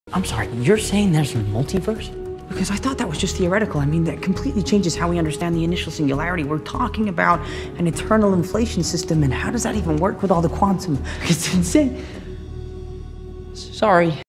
I'm sorry, you're saying there's a multiverse? Because I thought that was just theoretical. I mean, that completely changes how we understand the initial singularity. We're talking about an eternal inflation system, and how does that even work with all the quantum? It's insane. Sorry.